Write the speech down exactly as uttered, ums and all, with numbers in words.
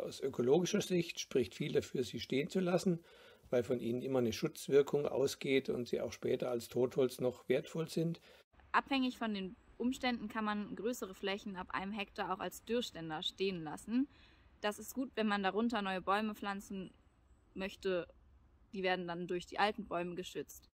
aus ökologischer Sicht spricht viel dafür, sie stehen zu lassen, weil von ihnen immer eine Schutzwirkung ausgeht und sie auch später als Totholz noch wertvoll sind. Abhängig von den Umständen kann man größere Flächen ab einem Hektar auch als Dürrständer stehen lassen. Das ist gut, wenn man darunter neue Bäume pflanzen möchte. Die werden dann durch die alten Bäume geschützt.